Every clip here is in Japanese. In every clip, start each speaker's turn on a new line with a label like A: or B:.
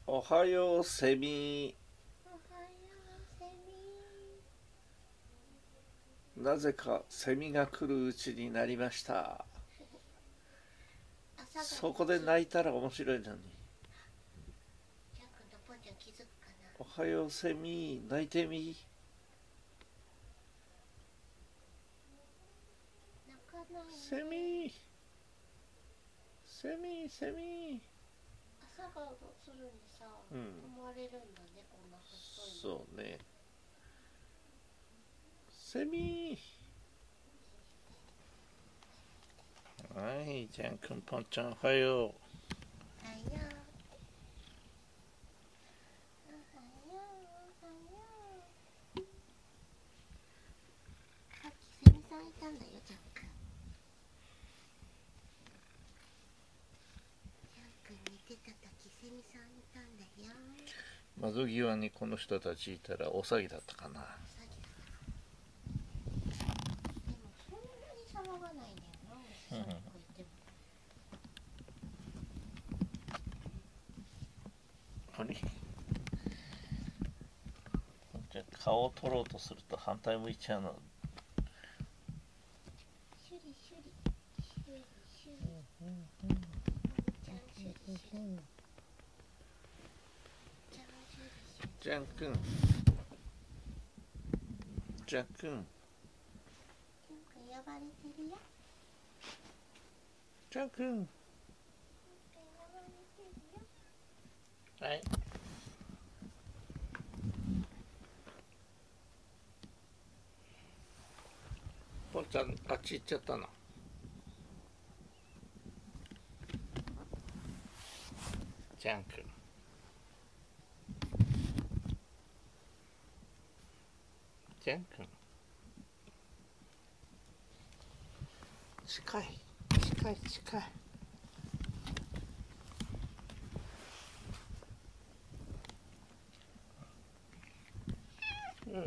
A: おはようセミ。
B: おはようセミ。
A: なぜかセミが来るうちになりました。そこで泣いたら面白いのに。
B: ジャックとポンちゃん気づくかな。
A: おはようセミ、泣いてみ。
B: 泣かないね。
A: セミセミセミ。
B: 朝顔するにさ、止まれるんだね、こんな細いの。
A: そうね。セミ。はい、ジャン君、ポンちゃん、おはよう。
B: おはよう。おはよう。さっきセミさんいたんだよ、ジャック。ジャック寝てた時セミさんいたんだよ。
A: 窓際にこの人たちいたら大騒ぎだったかな。
B: でもそんなに騒がないんだよな、虫さんとか言っても。
A: あれ、じゃあ顔を取ろうとすると反対向いちゃうの。
B: シュリシュリシュリシュリ。ちゃんシュリシュリ。ちゃんシュリシュリ。
A: ジャン君、ジャン君、
B: ジャン君呼ばれてるよ。
A: ジャン君。はい。ポンちゃん、あっち行っちゃったな。ジャン君。ジャン君。近い、近い、近い。うん。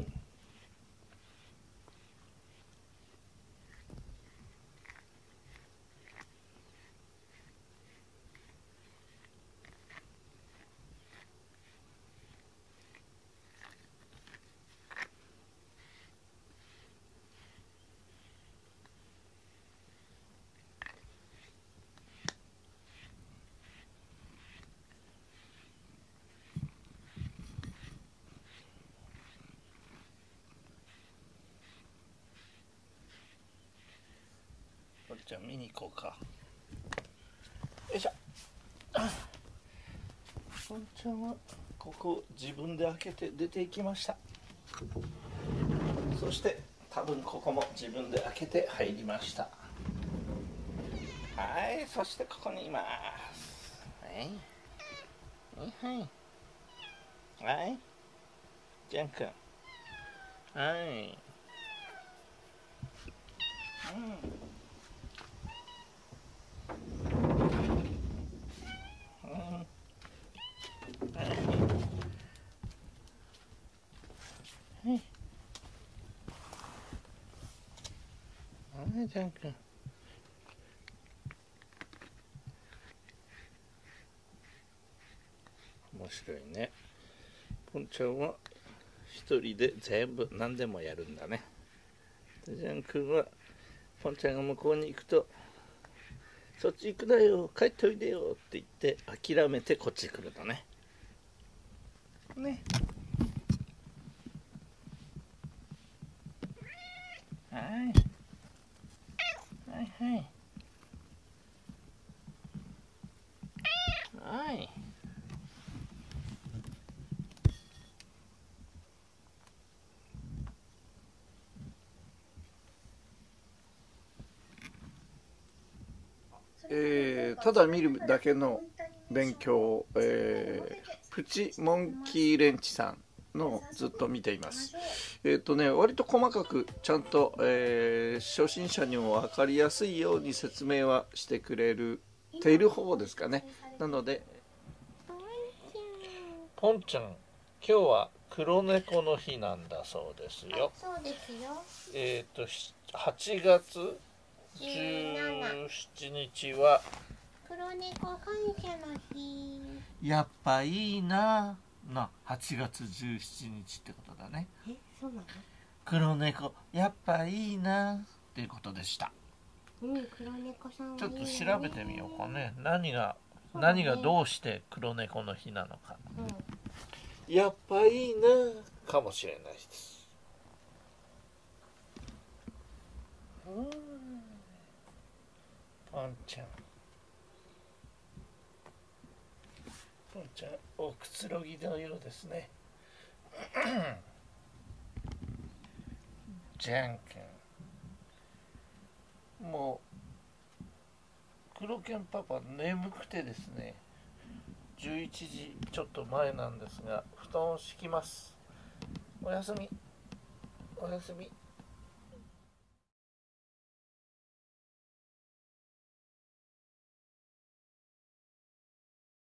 A: ポンちゃん見に行こうか。よいしょ。ポンちゃんはここ自分で開けて出て行きました。そして多分ここも自分で開けて入りました。はい、そしてここにいます。はいはいはい、ジャン君。はい、はい、ジャン君。面白いね。ポンちゃんは一人で全部何でもやるんだね。ジャン君はポンちゃんが向こうに行くと、そっち行くなよ、帰っておいでよって言って諦めてこっち来るのね。ね。はい。はいはい。はい。ただ見るだけの勉強、プチモンキーレンチさんのずっと見ています。割と細かくちゃんと、初心者にも分かりやすいように説明はしてくれている方ですかね。なので、ポンちゃん、今日は黒猫の日なんだそうですよ。
B: そうですよ。
A: 8月17日は
B: 黒猫感謝の日。
A: やっぱいいな8月17日ってことだね。
B: そうなの？
A: 黒猫やっぱいいなっていうことでした。
B: 黒猫さんはいいよね。
A: ちょっと調べてみようかね。何がどうして黒猫の日なのか、やっぱいいなかもしれないです。パンちゃんおくつろぎのようですね。じゃんけん、もう黒犬パパ眠くてですね、11時ちょっと前なんですが布団を敷きます。おやすみおやすみ。